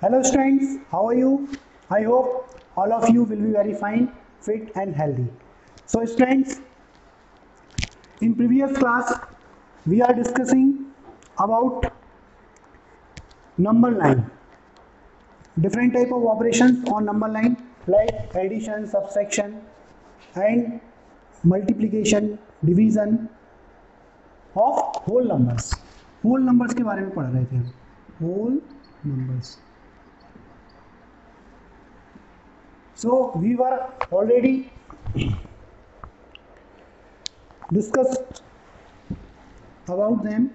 Hello students, how are you? I hope all of you will be very fine, fit and healthy. So students, in previous class we are discussing about number line, different type of operations on number line like addition, subtraction and multiplication, division of whole numbers. whole numbers के बारे में पढ़ रहे थे हम, whole numbers. So we were already discussed about them.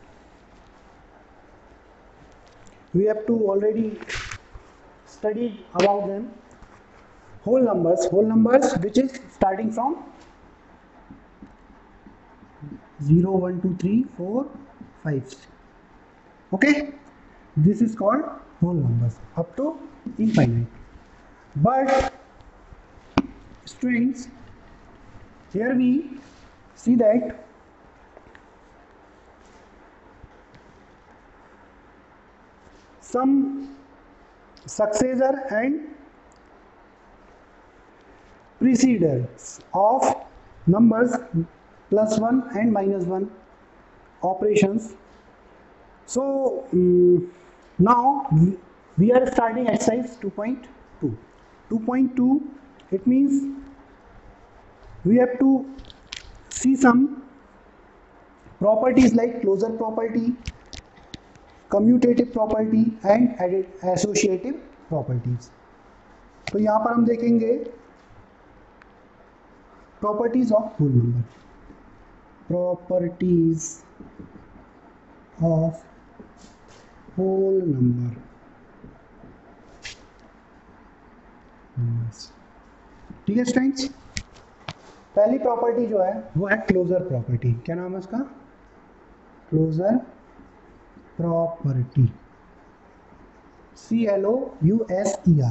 We have to already studied about them. Whole numbers which is starting from 0, 1, 2, 3, 4, 5. Okay, this is called whole numbers up to infinite. But students, here we see that some successor and preceders of numbers plus 1 and minus 1 operations. So now we are starting exercise 2.2. 2.2, it means we have to see some properties like closure property, commutative property and associative properties. तो यहाँ पर हम देखेंगे properties of whole number. Properties of whole number. ठीक है students, पहली property जो है वो है क्लोजर प्रॉपर्टी. क्या नाम है उसका? Closure property. CLOUSER.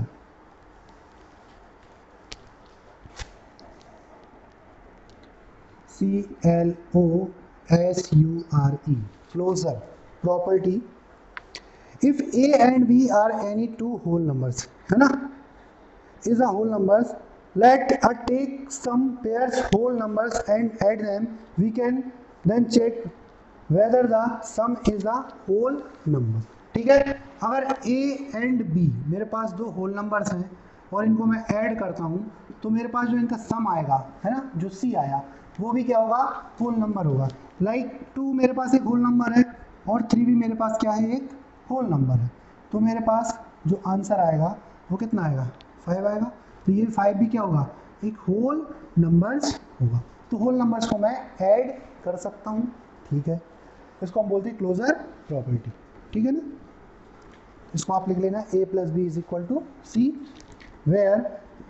CLOSURE. Closure property. If A and B are any two whole numbers, है ना, is a whole numbers, let us take some pairs whole numbers and add them. We can then check whether the sum is a whole number. ठीक है, अगर A and B मेरे पास दो whole numbers हैं और इनको मैं ऐड करता हूँ तो मेरे पास जो इनका सम आएगा, है ना, जो C आया वो भी क्या होगा? होल नंबर होगा. लाइक 2 मेरे पास एक होल नंबर है और 3 भी मेरे पास क्या है? एक होल नंबर है. तो मेरे पास जो आंसर आएगा वो कितना आएगा? 5 आएगा. तो ये 5 भी क्या होगा? एक होल नंबर्स होगा. तो होल नंबर्स को मैं ऐड कर सकता हूँ. ठीक है, इसको हम बोलते हैं क्लोजर प्रॉपर्टी. ठीक है ना, इसको आप लिख लेना A + B = C, where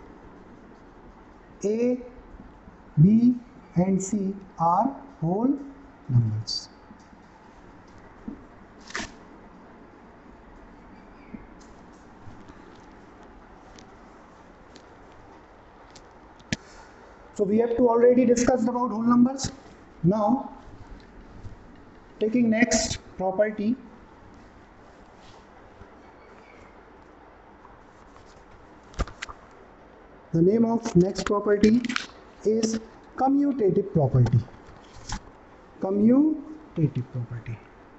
A, B and C are whole numbers. So we have to already discussed about whole numbers. Now taking next property, the name of next property is commutative property. Commutative property.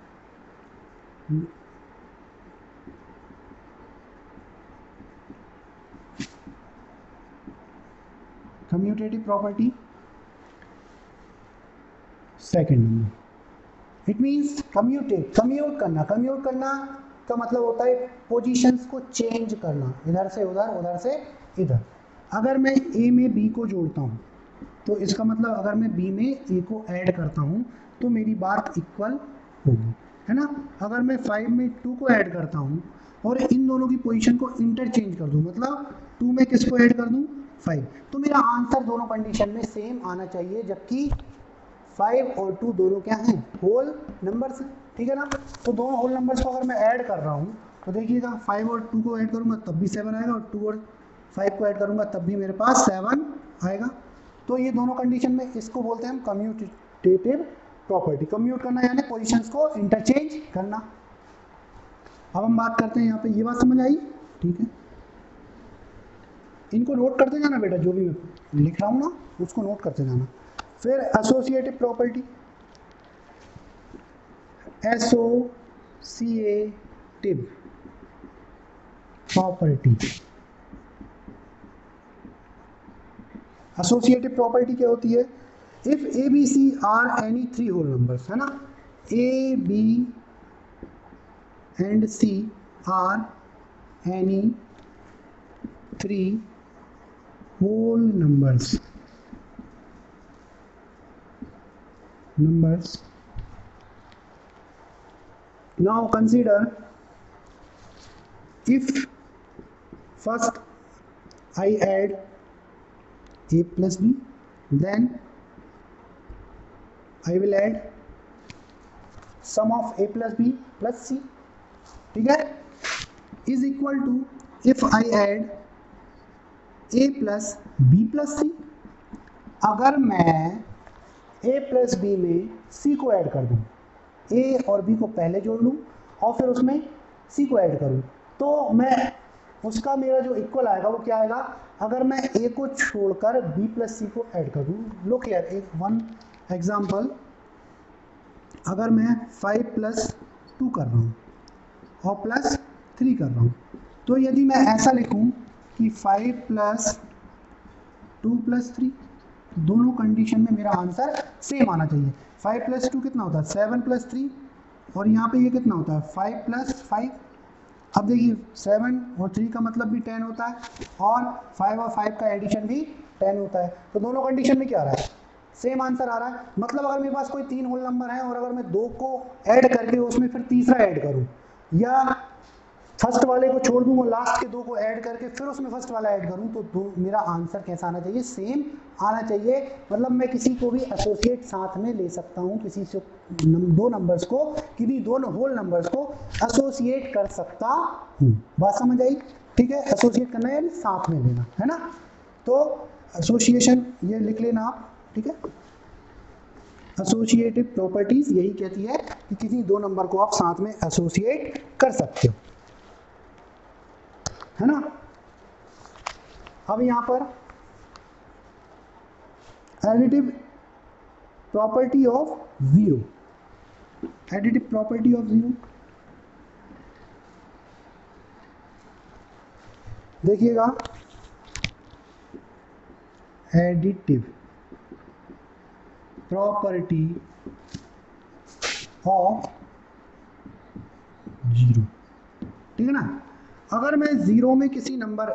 Commutative property, second number. It means commute करना का मतलब होता है positions को change करना, इधर से उधर, उधर से इधर. अगर मैं A में B को जोड़ता हूँ तो इसका मतलब अगर मैं B में A को ऐड करता हूँ तो मेरी बात इक्वल होगी, है ना. अगर मैं 5 में 2 को ऐड करता हूँ और इन दोनों की पोजीशन को इंटरचेंज कर दूँ, मतलब 2 में किसको ऐड कर दूँ? 5, तो मेरा आंसर दोनों कंडीशन में सेम आना चाहिए, जबकि 5 और 2 दोनों क्या हैं? Whole numbers. ठीक है ना. तो दोनों होल नंबर्स को अगर मैं ऐड कर रहा हूँ तो देखिएगा 5 और 2 को ऐड करूँगा तब भी 7 आएगा और 2 और 5 को ऐड करूँगा तब भी मेरे पास 7 आएगा. तो ये दोनों कंडीशन में इसको बोलते हैं हम कम्यूटेटिव प्रॉपर्टी. कम्यूट करना यानी पोजीशंस को इंटरचेंज करना. अब हम बात करते हैं यहाँ पे, ये बात समझ आई? ठीक है, इनको नोट करते जाना बेटा, जो भी लिख रहा हूँ ना उसको नोट करते जाना। फिर associative property, associative property, associative property क्या होती है? If A B C are any three whole numbers, है ना, A B and C are any three whole numbers now consider if first I add a plus b, then I will add sum of a plus b plus c, ठीक है, is equal to if I add a plus B plus C. अगर मैं a plus B में c को add कर दूं, a और b को पहले जोड़ लूं और फिर उसमें c को ऐड करूं, तो मैं उसका मेरा जो इक्वल आएगा वो क्या आएगा? अगर मैं a को छोड़कर b प्लस सी को ऐड कर दूं, लुक हियर, एक वन एग्जांपल, अगर मैं 5 प्लस 2 कर रहा हूं और प्लस 3 कर रहा हूं, तो यदि मैं ऐसा लिखूं कि 5 प्लस 2 प्लस 3, दोनों कंडीशन में मेरा आंसर सेम आना चाहिए। 5 प्लस 2 कितना होता है? 7 प्लस 3, और यहाँ पे ये कितना होता है? 5 प्लस 5। अब देखिए 7 और 3 का मतलब भी 10 होता है, और 5 और 5 का एडिशन भी 10 होता है, तो दोनों कंडीशन में क्या आ रहा है? सेम आंसर आ रहा है। मतलब अगर मेरे पास कोई 3 होल नंबर है और अगर मैं 2 को ऐड करके उसमें फिर तीसरा ऐड करूँ, या फर्स्ट वाले को छोड़ दूं और लास्ट के 2 को ऐड करके फिर उसमें फर्स्ट वाला ऐड करूं, तो मेरा आंसर कैसा आना चाहिए? सेम आना चाहिए। मतलब मैं किसी को भी एसोसिएट साथ में ले सकता हूं, किसी से दो नंबर्स को, किसी दोनों होल नंबर्स को एसोसिएट कर सकता हूं। बात समझ आई? ठीक है, एसोसिएट करना यानी साथ में लेना, है ना। तो एसोसिएशन ये लिख लेना आप, ठीक है। एसोसिएटिव प्रॉपर्टीज यही कहती है कि किसी दो नंबर को आप साथ में एसोसिएट कर सकते हो, है ना। अब यहां पर additive property of zero, additive property of zero देखिएगा, एडिटिव प्रॉपर्टी ऑफ जीरो, ठीक है ना। अगर मैं जीरो में किसी नंबर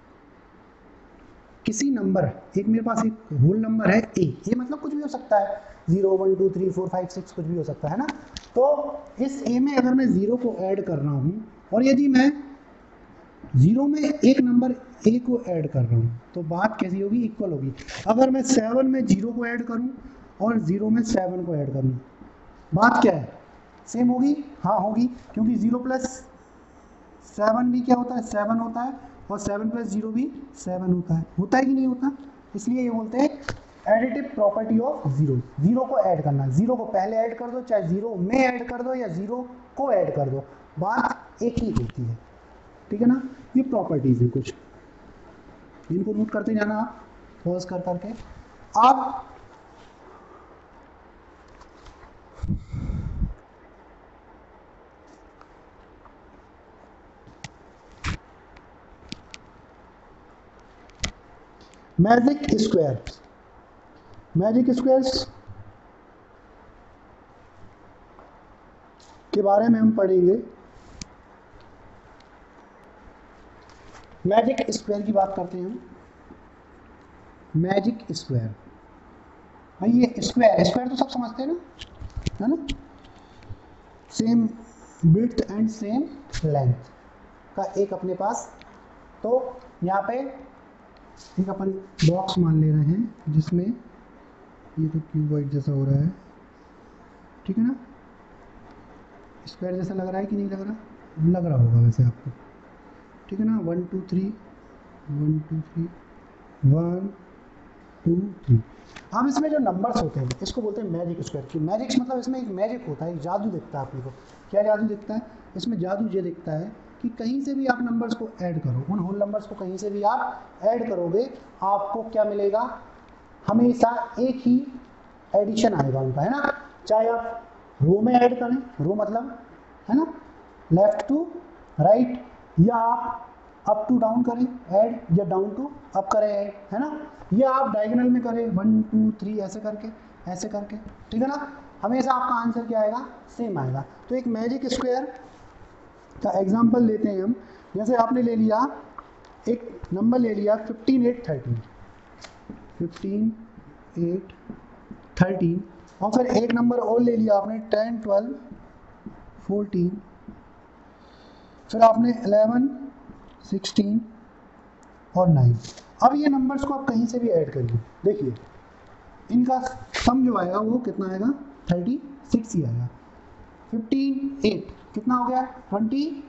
एक, मेरे पास एक होल नंबर है ए मतलब कुछ भी हो सकता है, 0 1 2 3 4 5 6 कुछ भी हो सकता है ना। तो इस ए में अगर मैं जीरो को ऐड कर रहा हूं और यदि मैं जीरो में एक नंबर ए को ऐड कर रहा हूं, तो बात कैसी होगी? इक्वल होगी। अगर मैं 7 में जीरो को ऐड करूं और 0 में 7 को ऐड करूं, बात क्या है? सेम होगी? हाँ होगी, क्योंकि 0 प्लस 7 भी क्या होता है? 7 होता है, और 7 प्लस 0 भी 7 होता है कि नहीं होता? इसलिए ये बोलते हैं additive property of zero. Zero को ऐड करना, जीरो को पहले ऐड कर दो, चाहे जीरो में ऐड कर दो या जीरो को ऐड कर दो, बात एक ही होती है, ठीक है ना। ये प्रॉपर्टीज हैं कुछ, इनको नोट करते जाना आप पॉज कर करके। अब मैजिक स्क्वायर्स के बारे में हम पढ़ेंगे। मैजिक स्क्वायर की बात करते हैं हम। मैजिक स्क्वायर, भाई ये स्क्वायर तो सब समझते हैं ना, है ना। Same width and same length का एक अपने पास, तो यहाँ पे एक अपन बॉक्स मान ले रहे हैं जिसमें ये तो क्यूबॉइड जैसा हो रहा है, ठीक है ना। स्क्वायर जैसा लग रहा है कि नहीं लग रहा? लग रहा होगा वैसे आपको, ठीक है ना। 1 2 3 1 2 3 1 2 3। अब इसमें जो नंबर्स होते हैं इसको बोलते हैं मैजिक स्क्वायर की। मैजिक मतलब इसमें एक मैजिक होता है, एक जादू दिखता है अपने को। क्या जादू दिखता है इसमें? जादू ये दिखता है कि कहीं से भी आप नंबर्स को ऐड करो, उन होल नंबर्स को कहीं से भी आप ऐड करोगे, आपको क्या मिलेगा? हमेशा एक ही एडिशन आएगा उनका, है ना। चाहे आप रो में ऐड करें, रो मतलब है ना लेफ्ट टू राइट, या आप अप टू डाउन करें ऐड, या डाउन टू अप करें ऐड, है ना, या आप डायगोनल में करें 1 2 3 ऐसे करके, ठीक है ना। हमेशा आपका आंसर क्या आएगा? सेम आएगा। तो एक मैजिक स्क्वायर का एग्जांपल लेते हैं हम। जैसे आपने ले लिया एक नंबर ले लिया 15 8 13, 15 8 13, और फिर एक नंबर और ले लिया आपने 10 12 14, फिर आपने 11 16 और 9। अब ये नंबर्स को आप कहीं से भी ऐड करिए, देखिए इनका सम जो आएगा वो कितना आएगा? 36 ही आएगा। 15 8 कितना हो गया? 23,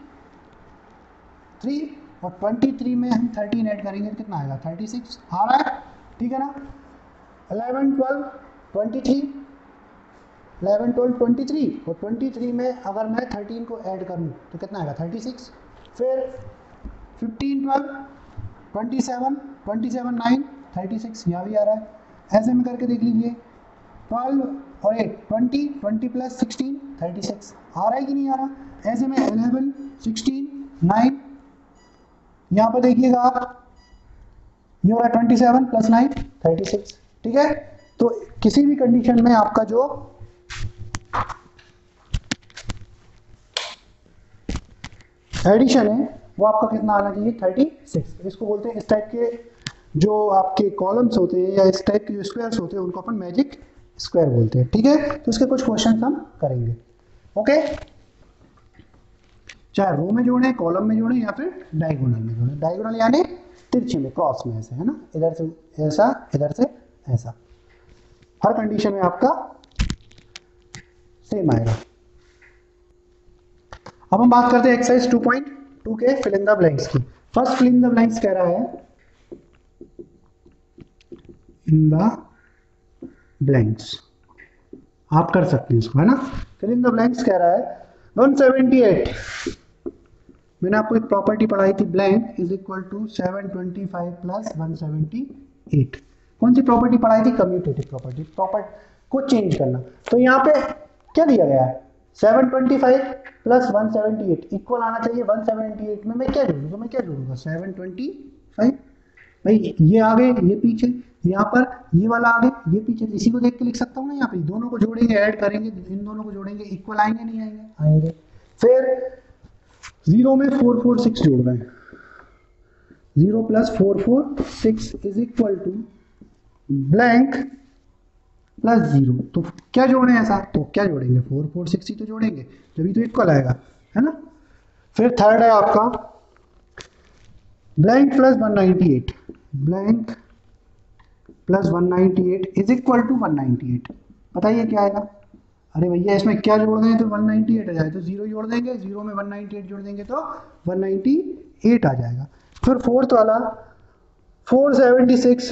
और 23 में हम 13 ऐड करेंगे कितना आएगा? 36 आ रहा है, ठीक है ना। 11 12 23, 11 12 23, और 23 में अगर मैं 13 को ऐड करूं तो कितना आएगा? 36। फिर 15 12 27 27 9 36, यहाँ भी आ रहा है। ऐसे में करके देख लीजिए 12 और 8 20 20 प्लस 16 36, आ रहा है कि नहीं आ रहा? ऐसे में 11 16 9, यहाँ पर देखिएगा आप ये हो रहा है 27 प्लस 9 36, ठीक है। तो किसी भी कंडीशन में आपका जो एडिशन है वो आपका कितना आना चाहिए? 36। इसको बोलते हैं, इस टाइप के जो आपके कॉलम्स होते हैं या इस टाइप के जो स्क्वायर्स होते हैं उनको अपन मैजिक स्क्वायर बोलते हैं, ठीक है। तो इसके कुछ क्वेश्चन हम करेंगे, ओके। चाहे रो में जोड़े, कॉलम में जोड़े, या फिर डायगोनल में जोड़े। डायगोनल यानी तिरछे में, क्रॉस में, ऐसे, है ना, इधर से ऐसा इधर से ऐसा। हर कंडीशन में आपका सेम आएगा। अब हम बात करते हैं एक्सरसाइज 2.2 के फिल इन द ब्लैंक्स की। First fill in the blanks कह रहा है इन द ब्लैंक्स, आप कर सकते हैं इसको, है ना। फिल इन द ब्लैंक्स कह रहा है 178, मैंने आपको एक प्रॉपर्टी पढ़ाई थी, blank is equal to 725 plus 178। कौन सी प्रॉपर्टी पढ़ाई थी? कम्यूटेटिव प्रॉपर्टी, प्रॉपर्टी को चेंज करना। तो यहाँ पे क्या दिया गया है? 725 प्लस 178 इक्वल आना चाहिए 178 में। मैं क्या जोड़ूंगा? मैं क्या जोड़ूंगा? 725, भाई ये आगे ये पीछे, यहाँ पर ये वाला आगे ये पीछे, इसी को देख के लिख सकता हूँ ना। यहाँ पे दोनों को जोड़ेंगे, ऐड करेंगे, इन दोनों को जोड़ेंगे, इक्वल आएंगे नहीं आएंगे? आएंगे। फिर 0 में 446 जोड़ रहे हैं, 0 plus 446 is equal to blank plus 0। तो क्या जोड़े ऐसा? तो क्या जोड़ेंगे? 446 ही तो जोड़ेंगे, तभी तो इक्वल आएगा, है ना। फिर थर्ड है आपका blank plus 198, blank plus 198 is equal to 198। बताइए क्या आएगा? अरे भैया इसमें क्या जोड़ दें तो 198 आ जाए, तो 0 जोड़ देंगे, 0 में 198 जोड़ देंगे तो 198 आ जाएगा। फिर फोर्थ वाला 476,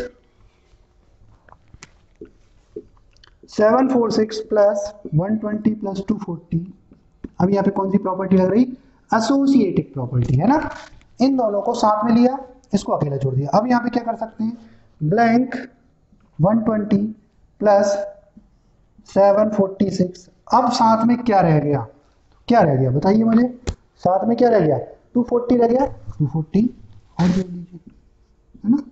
746 प्लस 120 प्लस 240। अब यहाँ पे कौन सी प्रॉपर्टी लग रही? एसोसिएटिव प्रॉपर्टी, है ना। इन दोनों को साथ में लिया, इसको अकेला छोड़ दिया। अब यहाँ पे क्या कर सकते हैं? ब्लैंक 120 प्लस 746, अब साथ में क्या रह गया? क्या रह गया बताइए मुझे? साथ में क्या रह गया? 240 रह गया, 240 और जोड़ लीजिए, है ना।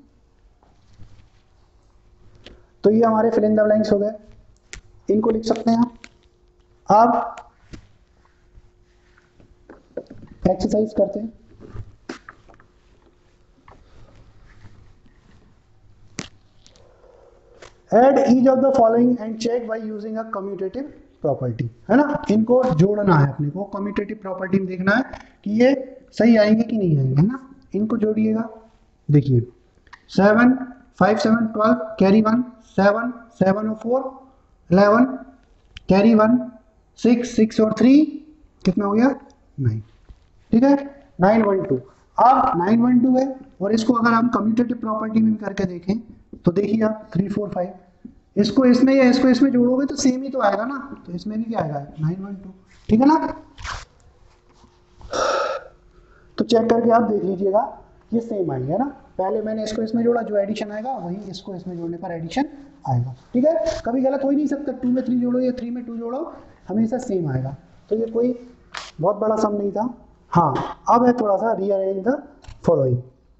तो ये हमारे फिल इन द ब्लैंक्स हो गए, इनको लिख सकते हैं आप। अब एक्सरसाइज करते हैं। Add each of the following and check by using a commutative property, है ना। इनको जोड़ना है अपने को, कम्यूटेटिव प्रॉपर्टी में देखना है कि ये सही आएंगे कि नहीं आएंगे, है ना। इनको जोड़िएगा, देखिए 7 5 7 12 कैरी 1 7 7 और 4 11 कैरी 1 6 6 और 3 कितना हो गया? 9, ठीक है। 9 1 2, अब 9 1 2 है, और इसको अगर हम कम्यूटेटिव प्रॉपर्टी में करके देखें तो देखिए आप 3 4 5, इसको इसमें या इसको इसमें जोड़ोगे तो सेम ही तो आएगा ना, तो इसमें भी क्या आएगा 9 1 2, ठीक है ना। तो चेक करके आप देख लीजिएगा ये सेम आएंगे ना, पहले मैंने इसको इसमें जोड़ा, जो एडिशन आएगा वही इसको इसमें जोड़ने पर एडिशन आएगा, ठीक है। कभी गलत हो ही नहीं सकता, 2 में 3 जोड़ो या 3 में 2 जोड़ो, हमेशा सेम आएगा। तो ये कोई बहुत बड़ा सम नहीं था। हाँ, अब है थोड़ा सा rearrange the following.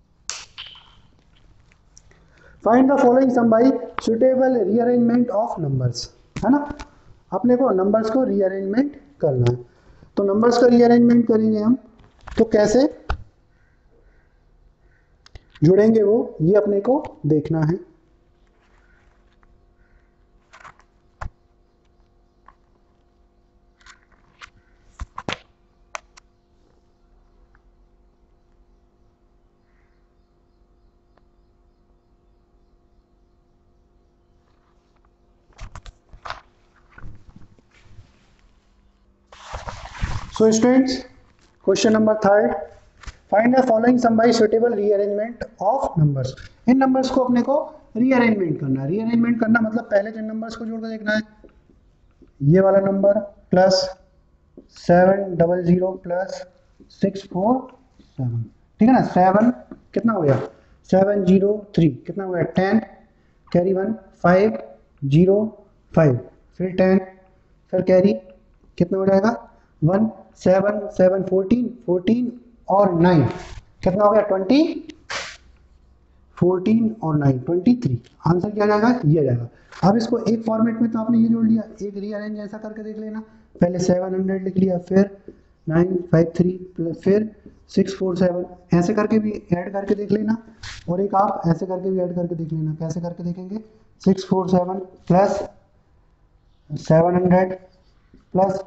Find the following sum by suitable rearrangement of numbers, है ना। अपने को नंबर्स को रीअरेंजमेंट करना है, तो नंबर्स का रीअरेंजमेंट करेंगे हम, तो कैसे जुड़ेंगे वो ये अपने को देखना है। So students, question number 3, find the following sum by suitable rearrangement of numbers। इन नंबर्स को अपने को रीअरेंजमेंट करना है। रीअरेंजमेंट करना मतलब पहले जिन नंबर्स को जोड़कर देखना है, ये वाला नंबर प्लस 700 प्लस 647, ठीक है ना। 7 कितना हो गया 703, कितना हो गया 10, कैरी 1 5 0 5, फिर 10, फिर कैरी कितना हो जाएगा 1 7 7 14 14 और 9, कितना हो गया 20, 14 और 9 23। आंसर क्या जाएगा ये जाएगा। अब इसको एक फॉर्मेट में तो आपने ये जोड़ लिया, एक रीअरेंज ऐसा करके देख लेना, पहले 700 लिख लिया, फिर 953 प्लस फिर 647, ऐसे करके भी ऐड करके देख लेना, और एक आप ऐसे करके भी ऐड करके देख लेना। कैसे करके देखेंगे 647 प्लस 700 प्लस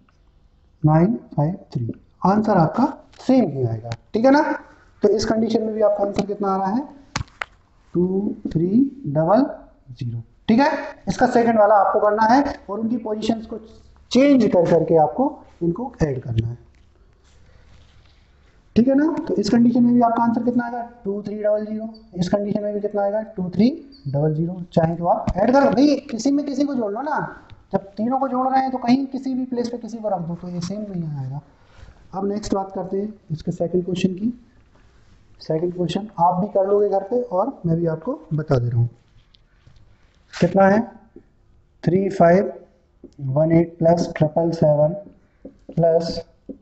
953, आंसर आपका सेम ही आएगा, ठीक है ना। तो इस कंडीशन में भी आपका आंसर कितना आ रहा है 2300, ठीक है। इसका सेकंड वाला आपको करना है और उनकी पोजीशंस को चेंज कर करके आपको इनको ऐड करना है, ठीक है ना। तो इस कंडीशन में भी आपका आंसर कितना आएगा 2300, इस कंडीशन में भी कितना आएगा 2300। चाहे तो आप ऐड करो भाई, किसी में किसी को जोड़ लो ना, जब तीनों को जोड़ रहे हैं तो कहीं किसी भी प्लेस पे किसी को रख दो तो ये सेम नहीं आएगा। अब नेक्स्ट बात करते हैं इसके सेकंड क्वेश्चन की। सेकंड क्वेश्चन आप भी कर लोगे घर पे और मैं भी आपको बता दे रहा हूँ। कितना है 3518 plus 777 plus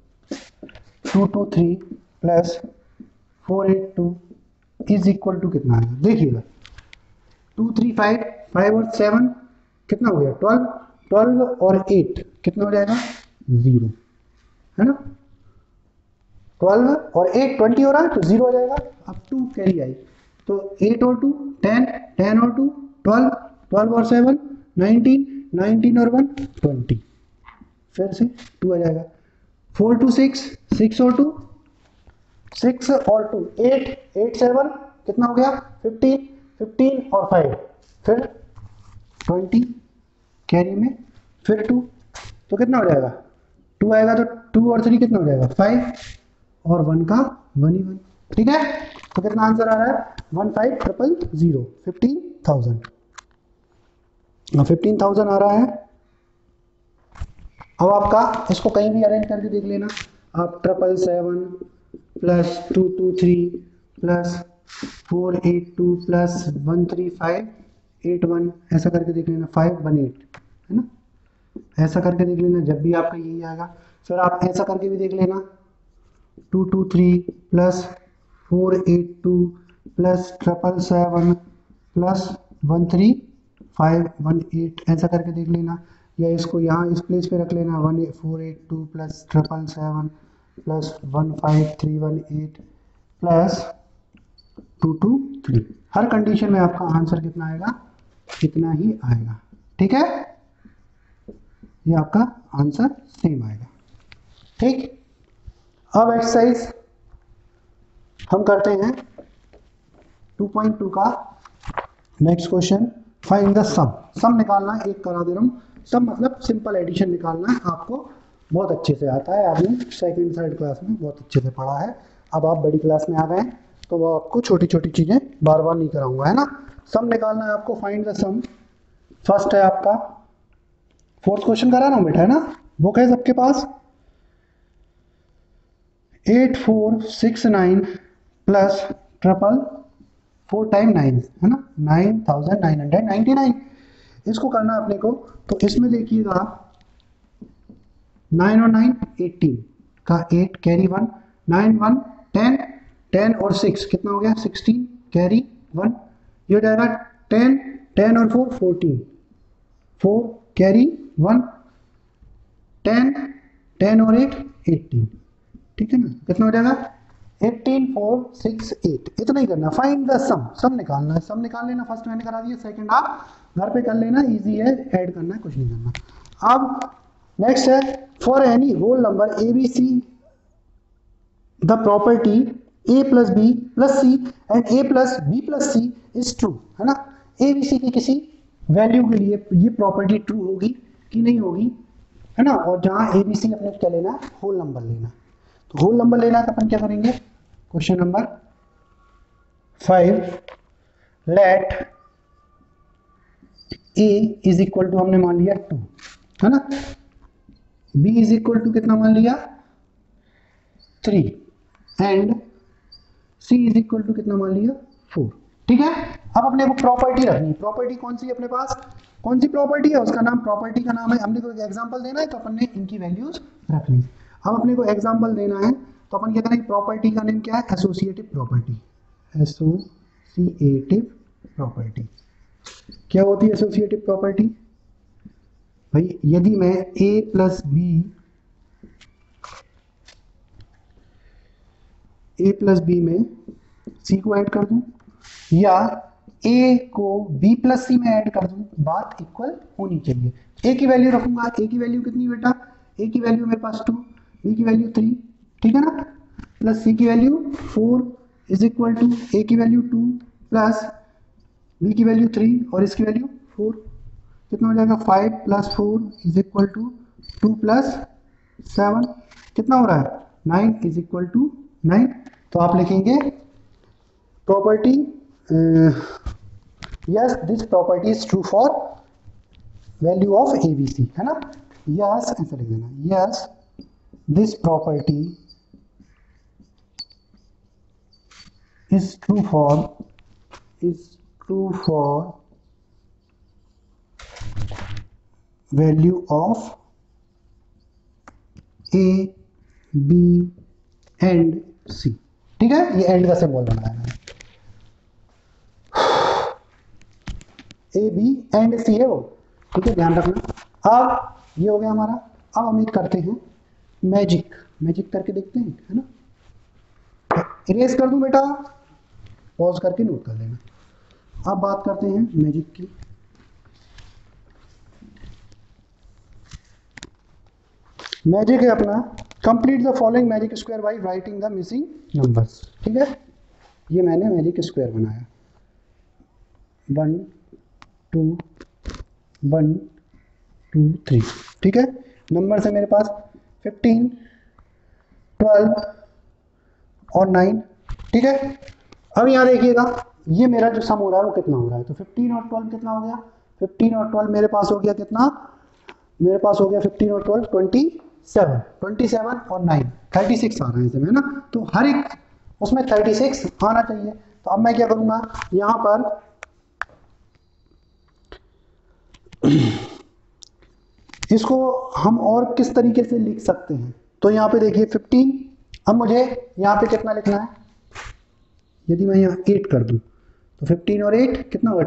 223 plus 482 is equal to कितना है, देखिएगा 2 3 5 5 और 7 कितना हो गया 12, 12 और 8 कितना हो जाएगा 0, है ना। 12 और 8 20 हो रहा है तो 0 हो जाएगा। अब 2 कैरी आई तो 8 और 2 10, 10 और 2 12, 12 और 7 19, 19 और 1 20, फिर से 2 आ जाएगा। 4 2 6, 6 और 2 6 और 2 8, 8 7 कितना हो गया 15, 15 और 5 फिर 20 कैरी में, फिर 2 तो कितना हो जाएगा 2 आएगा, तो 2 और 3 कितना हो जाएगा 5 और 1 का 1 ही 1, ठीक है। तो कितना आंसर आ रहा है 1500, 15,000, 15,000 आ रहा है। अब आपका इसको कहीं भी अरेंज करके देख लेना, आप 777 प्लस 223 प्लस 482 प्लस 13581 ऐसा करके देख लेना, 518 है ना, ऐसा करके देख लेना, जब भी आपका यही आएगा। फिर आप ऐसा करके भी देख लेना 223 प्लस 482 प्लस 777 प्लस 13518 ऐसा करके देख लेना, या इसको यहाँ इस प्लेस पे रख लेना 482 प्लस 777 प्लस 15318 प्लस 223। हर कंडीशन में आपका आंसर कितना आएगा, कितना ही आएगा, ठीक है। ये आपका आंसर सेम आएगा, ठीक। अब एक्सरसाइज हम करते हैं 2.2 का next question, find the sum. Sum निकालना है, एक करा दे रहा हूँ। सम मतलब सिंपल एडिशन निकालना है, आपको बहुत अच्छे से आता है, आपने सेकंड थर्ड क्लास में बहुत अच्छे से पढ़ा है। अब आप बड़ी क्लास में आ गए हैं तो वो आपको छोटी छोटी चीज़ें बार बार नहीं कराऊंगा, है ना। सम निकालना है आपको, फाइंड द सम। फर्स्ट है आपका 4th क्वेश्चन करा ना बेटा, है ना, बुक है सबके पास। 8469 प्लस 444 टाइम 9, है ना, 9999। इसको करना है अपने को। तो इसमें देखिएगा 9 और 9 18 का 8 कैरी 1, 9 1 10, 10 और 6 कितना हो गया 16 कैरी 1, ये जाएगा 10, 10 और 4 14, 4 कैरी 1, 10, 10 और 8 18, ठीक है ना, कितना हो जाएगा 18 4 6 8, इतना ही करना। फाइंड द सम, सम निकालना है। सम निकाल लेना, फर्स्ट मैंने करा दिया, सेकंड आप घर पे कर लेना, इजी है, ऐड करना है, कुछ नहीं करना। अब नेक्स्ट है for any whole number A B C the property a plus B plus C and a plus B plus C is true, है ना। ए बी सी की किसी वैल्यू के लिए ये प्रॉपर्टी ट्रू होगी कि नहीं होगी, है ना। और जहां ए बी सी अपने क्या लेना है, होल नंबर लेना। तो होल नंबर लेना है तो अपन क्या करेंगे, question number 5 let a is equal to हमने मान लिया 2, है ना, b इज इक्वल टू कितना मान लिया 3 and c is equal to कितना मान लिया 4, ठीक है। अब अपने को प्रॉपर्टी रखनी है। प्रॉपर्टी कौन सी है अपने पास, कौन सी प्रॉपर्टी है, उसका नाम, प्रॉपर्टी का नाम है, हमने को एक एग्जांपल देना है तो अपन ने इनकी वैल्यूज रखनी। अब अपने को एग्जांपल देना है तो अपन क्या करेंगे, प्रॉपर्टी का नेम क्या है, एसोसिएटिव प्रॉपर्टी। एसोसिएटिव प्रॉपर्टी क्या होती है एसोसिएटिव प्रॉपर्टी, भाई यदि मैं a प्लस बी में c को ऐड कर दूं या a को b प्लस सी में ऐड कर दूं, बात इक्वल होनी चाहिए। a की वैल्यू रखूंगा, a की वैल्यू कितनी बेटा, a की वैल्यू मेरे पास 2, b की वैल्यू 3, ठीक है ना, प्लस c की value 4 is equal to a की वैल्यू 2 प्लस b की वैल्यू 3 और इसकी वैल्यू 4, कितना हो जाएगा 5 plus 4 is equal to 2 plus 7, कितना हो रहा है 9 इज इक्वल टू 9। तो आप लिखेंगे property, yes this property is true for value of A B C, है ना, यस ऐसा लिख देना, yes this property is true for value of A B and C, ठीक है, ये एंड का सिंबल बनाया है, ए बी एंड सी है वो, ठीक है, ध्यान रखना। अब ये हो गया हमारा। अब हम एक करते हैं मैजिक करके देखते हैं, है ना। इरेज कर दूं बेटा, पॉज करके नोट कर लेना। अब बात करते हैं मैजिक की। मैजिक है अपना, complete the following magic square by writing the missing numbers, ठीक है। ये मैंने मैजिक स्क्वायर बनाया 1 2 1 2 3, ठीक है। नंबर है मेरे पास 15 12 और 9, ठीक है। अब यहाँ देखिएगा ये मेरा जो सम हो रहा है वो कितना हो रहा है, तो 15 और 12 कितना हो गया, 15 और 12 मेरे पास हो गया कितना, मेरे पास हो गया 15 और 12 27 और 9 36 आ रहा है इसमें, है ना। तो हर एक उसमें 36 आना चाहिए। तो अब मैं क्या करूंगा, यहां पर इसको हम और किस तरीके से लिख सकते हैं, तो यहाँ पे देखिए 15, अब मुझे यहाँ पे कितना लिखना है, यदि मैं यहाँ 8 कर दूं तो 15 और 8 कितना होगा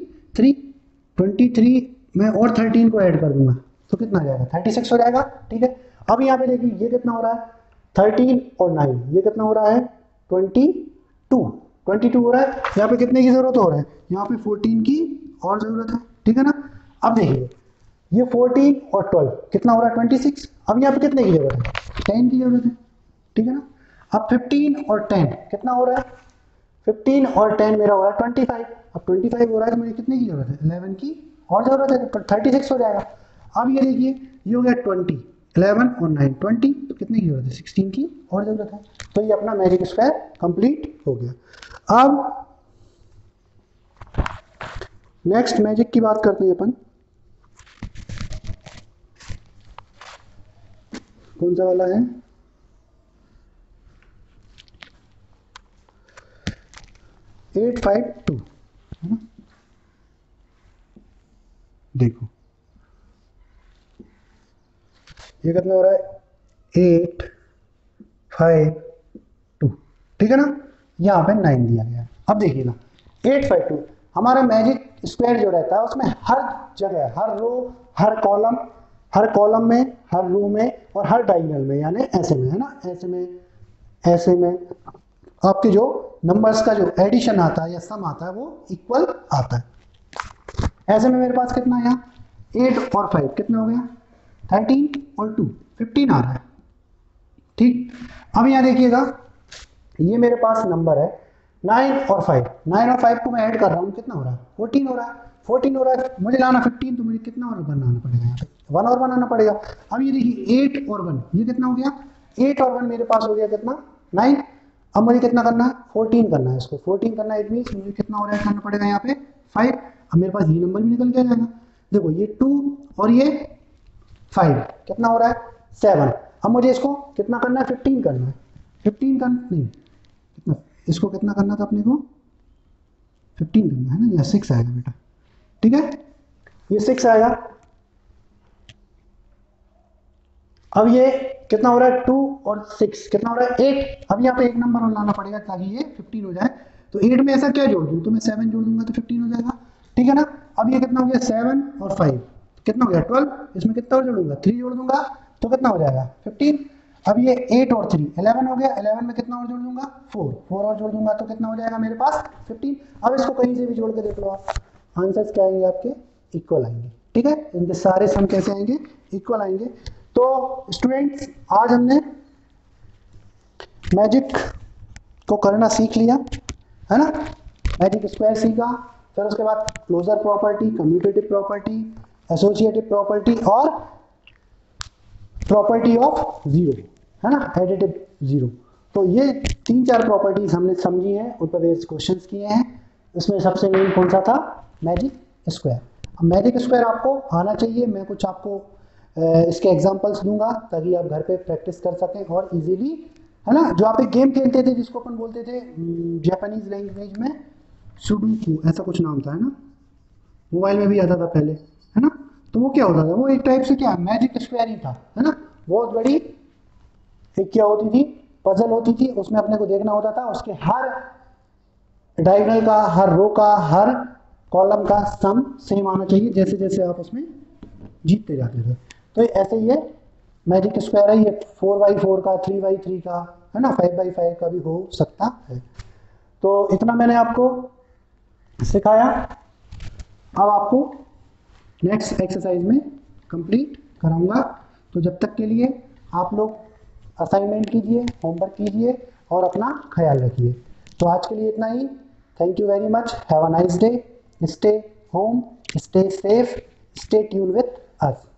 23 में और 13 को ऐड कर दूंगा तो कितना आ जाएगा 36 हो जाएगा, ठीक है। अब यहाँ पे देखिए ये कितना हो रहा है 13 और 9, ये कितना हो रहा है 22 हो रहा है। यहाँ पे कितने की जरूरत हो रहा है, यहाँ पे 14 की और जरूरत है, ठीक है ना। अब देखिए ये 14 और 12 कितना हो रहा है 26, अब यहाँ पे कितने की जरूरत है 10 की जरूरत है, ठीक है ना। अब 15 और 10 कितना हो रहा है, 15 और 10 मेरा हो रहा है 25, अब 25 हो रहा है तो मुझे कितने की जरूरत है 11 की और जरूरत है, तो 36 हो जाएगा। अब ये देखिए ये हो गया 20, 11 और 9 20, तो कितने की जरूरत है 16 की और जरूरत है। तो ये अपना मैजिक स्क्वायर कंप्लीट हो गया। अब नेक्स्ट मैजिक की बात करते हैं अपन। कौन सा वाला है? एट फाइव टू, है ना? देखो ये कितना हो रहा है? 8 5 2, ठीक है ना? यहाँ पे 9 दिया गया है। अब देखिएगा 8 5 2 हमारा मैजिक स्क्वायर जो रहता है उसमें हर जगह, हर रो, हर कॉलम में, हर रो में और हर डायगोनल में, यानी ऐसे में, है ना, ऐसे में आपके जो नंबर्स का जो एडिशन आता है या सम आता है वो इक्वल आता है। ऐसे में मेरे पास कितना है? 8 और 5 कितना हो गया? 13 और 2 15 आ रहा है, ठीक। अब यहाँ देखिएगा ये मेरे पास नंबर है 9 और 5, 9 और 5 को मैं ऐड कर रहा हूँ, कितना हो रहा है? 14 हो रहा है। 14 हो रहा है, मुझे लाना 15, तो मुझे कितना और बनाना पड़ेगा? यहाँ पे 1 और बनाना पड़ेगा। अब ये देखिए 8 और 1, ये कितना हो गया? 8 और 1 मेरे पास हो गया कितना? 9। अब मुझे कितना करना है? 14 करना है, इसको 14 करना है। इट मीन्स मुझे कितना और ऐड करना पड़ेगा यहाँ पे? 5। अब मेरे पास ये नंबर भी निकल के आ जाएगा। देखो ये 2 और ये 5 कितना हो रहा है? 7। अब मुझे इसको कितना करना है? 15 करना है। 15 करना नहीं, कितना इसको कितना करना था अपने को? 15 करना है ना, या 6 आएगा बेटा, ठीक है, ये 6 आएगा। अब ये कितना हो रहा है? 2 और 6 कितना हो रहा है? 8। अब यहाँ पे एक नंबर और लाना पड़ेगा ताकि ये 15 हो जाए। तो 8 में ऐसा क्या जोड़ दूँ? तो मैं 7 जोड़ दूंगा तो 15 हो जाएगा, ठीक है ना। अब ये कितना हो गया? 7 और 5 कितना हो गया? 12। इसमें कितना और जोड़ूंगा? 3 जोड़ दूंगा तो कितना हो जाएगा? 15। अब ये 8 और 3 11 हो गया। 11 में कितना और जोड़ दूंगा? 4 और जोड़ दूंगा तो कितना हो जाएगा मेरे पास? 15। अब इसको कहीं से भी जोड़ के देख लो आप, आंसर्स क्या आएंगे आपके? इक्वल आएंगे, ठीक है। इनके सारे सम कैसे आएंगे? इक्वल आएंगे। तो स्टूडेंट्स आज हमने मैजिक को करना सीख लिया, है ना। मैजिक स्क्वायर सीखा, फिर उसके बाद closure property, commutative property, associative property और प्रॉपर्टी ऑफ जीरो, है ना, एडिटिव जीरो। तो ये 3-4 प्रॉपर्टीज हमने समझी हैं, उन पर बेस्ड क्वेश्चंस किए हैं। इसमें सबसे मेन कौन सा था? Magic square. अब मैजिक स्क्वायर आपको आना चाहिए। मैं कुछ आपको इसके एग्जांपल्स दूंगा ताकि आप घर पे प्रैक्टिस कर सकें और इजीली, है ना। जो आप एक गेम खेलते थे जिसको अपन बोलते थे जापानीज लैंग्वेज में सुडोकू, ऐसा कुछ नाम था, है ना, मोबाइल में भी आता था पहले, है ना। तो वो क्या होता था? वो एक टाइप से क्या मैजिक स्क्वायर ही था, है ना। बहुत बड़ी एक क्या होती थी? पजल होती थी, उसमें अपने को देखना होता था उसके हर डायगोनल का, हर रो का, हर कॉलम का सम सेम आना चाहिए, जैसे जैसे आप उसमें जीतते जाते थे। तो ऐसे ये मैजिक स्क्वायर है, ये 4x4 का, 3x3 का, है ना, 5x5 का भी हो सकता है। तो इतना मैंने आपको सिखाया। अब आपको नेक्स्ट एक्सरसाइज में कंप्लीट कराऊंगा। तो जब तक के लिए आप लोग असाइनमेंट कीजिए, होमवर्क कीजिए और अपना ख्याल रखिए। तो आज के लिए इतना ही। Thank you very much. Have a nice day. Stay home, stay safe, stay tune with us.